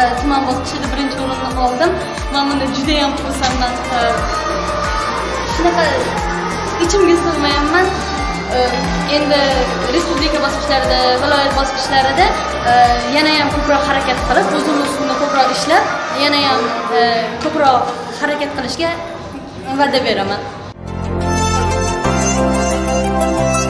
tuman bosqichida birinchi o'rinni oldim. Men buni juda ham xursandman. Shunaqa ichimga sig'mayapman. Endi respublika bosqichlarida, viloyat bosqichlarida yana ham ko'proq harakat qilib, o'zim ustimda ko'proq ishlab, yana ham ko'proq harakat qilishga va'da beraman.